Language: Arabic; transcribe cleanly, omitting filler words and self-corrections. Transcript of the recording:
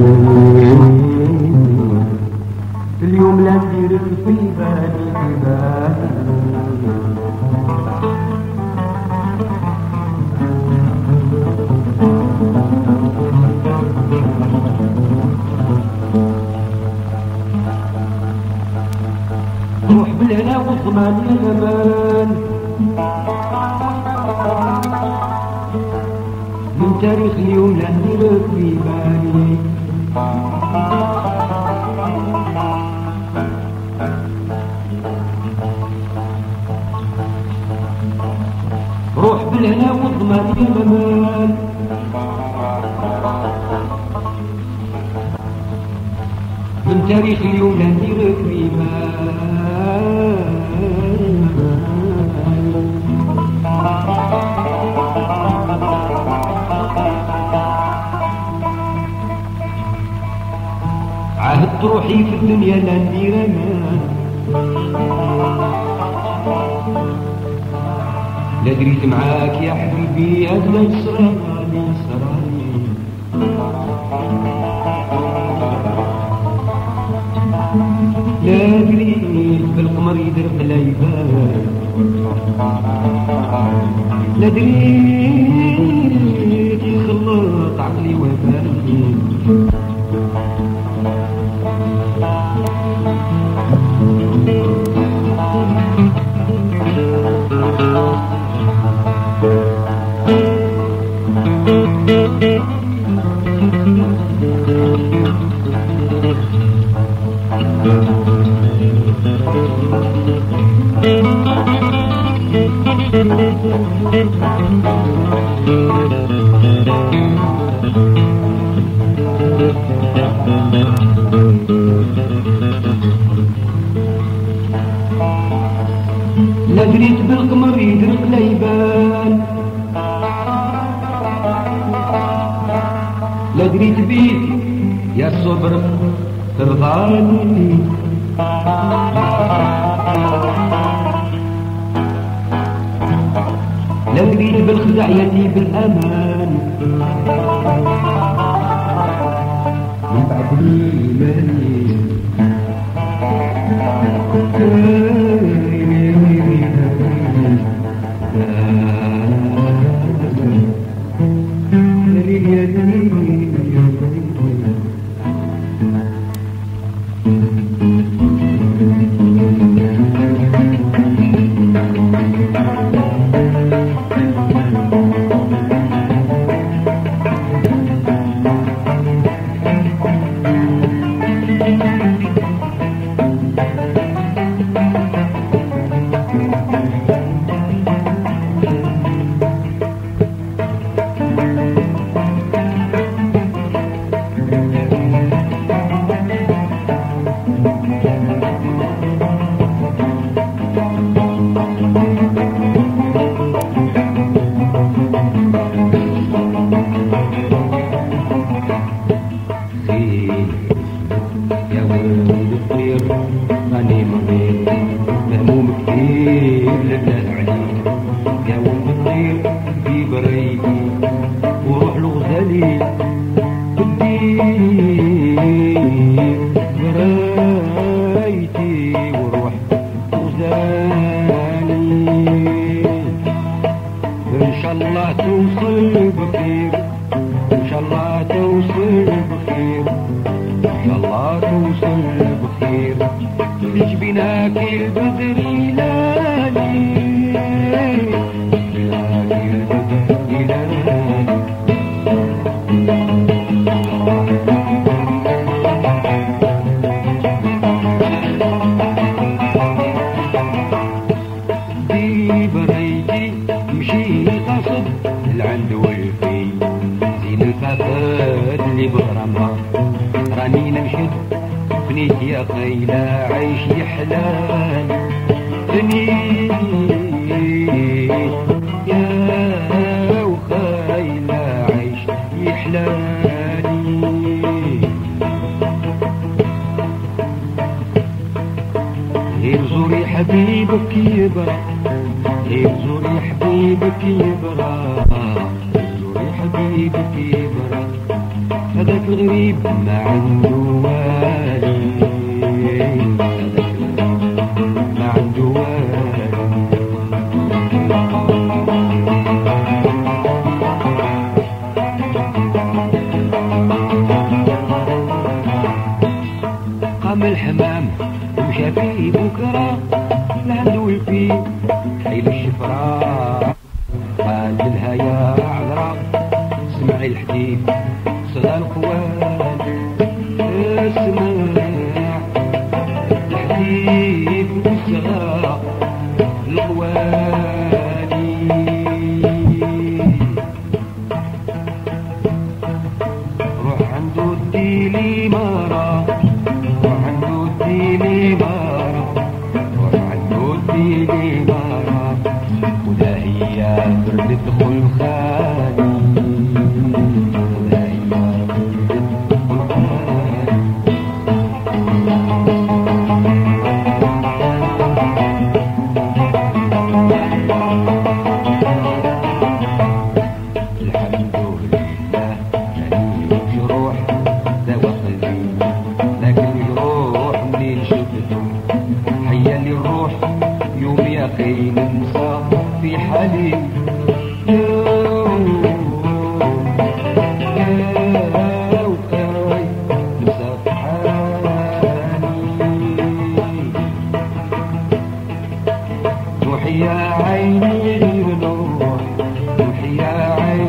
اليوم لا نديرك في بالي روح بالهنا والضمان يا الامان من تاريخ اليوم لا نديرك في بالي روح بالهنا والضمان يا الامان من تاريخ اليوم لا نديرك في عهدت روحي في الدنيا لا ندير انا لا دريت معاك يا حبيبي هذا يسراني لا دريت بالقمر يدرق العباد لا دريت يخلط عقلي وبالي لا دريت بالقمر يدرق ليبان لا دريت بيك يا الصبر ترضاني لا دريت بالخدع يدي بالامان من بعد ايماني حبيبك يبرى زوري حبيبك يبرى زوري حبيبك يبرى هذاك الغريب ما عنده والي، ما عنده والي. قام الحمام ومشى في بكرة لعندو الفيل حيل الشفرة، قال لها يا عذرا اسمعي الحديث صدى القوال، اسمع الحديث وصدى القوالي. روح عنده اديلي مرة، روح عنده اديلي مرة، روح عنده اديلي مرة، ولا هي بردت خلخالي، ولا هي بردت خلخالي. الحمد لله يعني جروح دوا قلبي، لكن جروح منين شفته حيالي الروح يوم يا اخي ننسى في حالي. ننسى في حالي. روحي يا عيني غير نروح، روحي يا عيني